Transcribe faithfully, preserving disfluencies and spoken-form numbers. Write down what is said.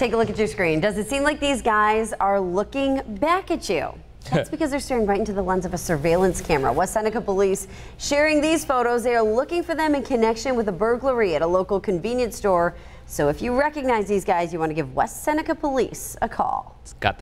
Take a look at your screen. Does it seem like these guys are looking back at you? That's because they're staring right into the lens of a surveillance camera. West Seneca Police sharing these photos. They are looking for them in connection with a burglary at a local convenience store. So if you recognize these guys, you want to give West Seneca Police a call. It's got the